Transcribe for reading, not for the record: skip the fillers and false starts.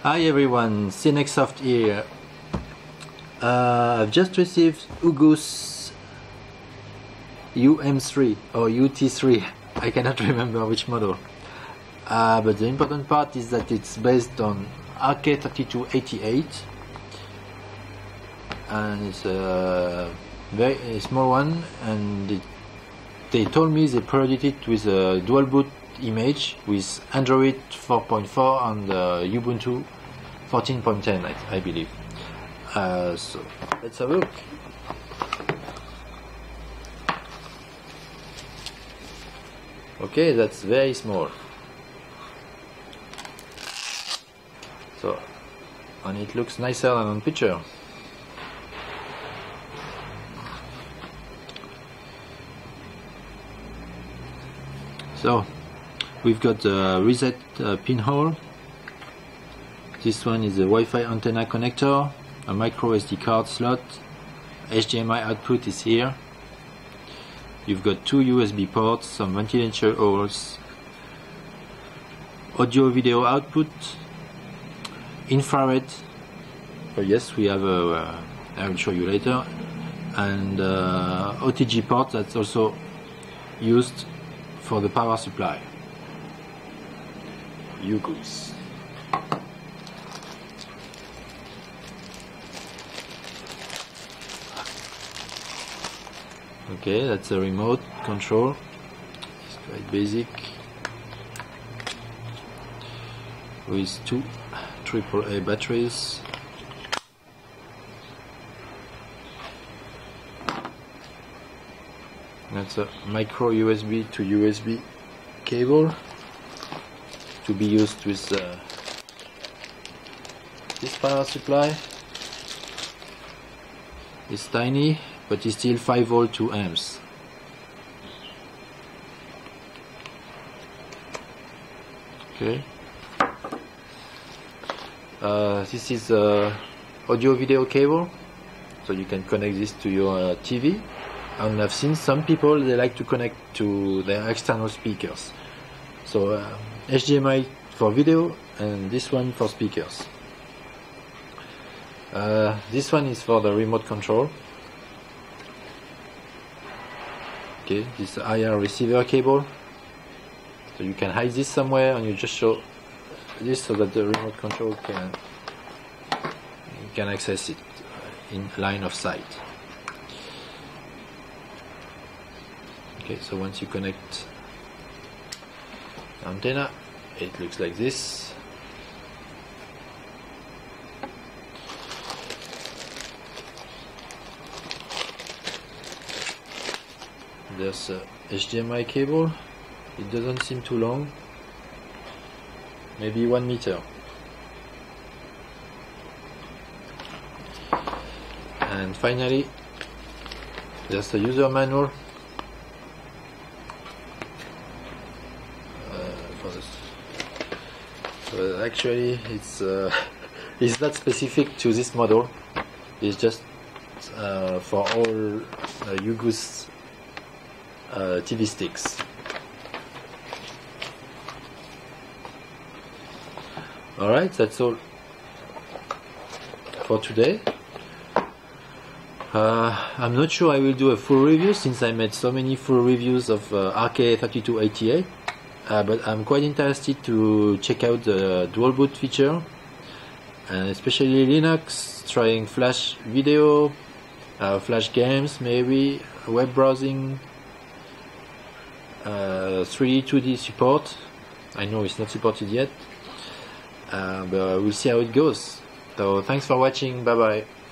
Hi everyone, CNXsoft here. I've just received Ugus UM3 or UT3, I cannot remember which model. But the important part is that it's based on RK3288 and it's a very small one, and they told me they provided it with a dual boot image with Android 4.4 and Ubuntu 14.10, I believe. So let's have a look. Okay, that's very small. So, and it looks nicer than on picture. So, we've got the reset pinhole. This one is a Wi-Fi antenna connector, a micro SD card slot, HDMI output is here. You've got two USB ports, some ventilation holes, audio video output, infrared. Oh yes, we have a, I will show you later, and OTG port that's also used for the power supply. Ugus. Okay, that's a remote control. It's quite basic, with two AAA batteries. That's a micro USB to USB cable to be used with this power supply. It's tiny, but it's still 5 volt 2 amps. Okay. This is a audio video cable, so you can connect this to your TV. And I've seen some people, they like to connect to their external speakers. So HDMI for video and this one for speakers. This one is for the remote control. Okay, this IR receiver cable. So you can hide this somewhere, and you just show this so that the remote control can access it in line of sight. Okay, so once you connect the antenna, it looks like this. There's a HDMI cable. It doesn't seem too long, maybe 1 meter. And finally, there's a user manual for this. So actually, it's not specific to this model. It's just for all Ugus TV sticks. Alright, that's all for today. I'm not sure I will do a full review since I made so many full reviews of RK3288, but I'm quite interested to check out the dual boot feature, and especially Linux, trying Flash video, Flash games, maybe web browsing, 3D, 2D support. I know it's not supported yet, but we'll see how it goes. So thanks for watching, bye bye.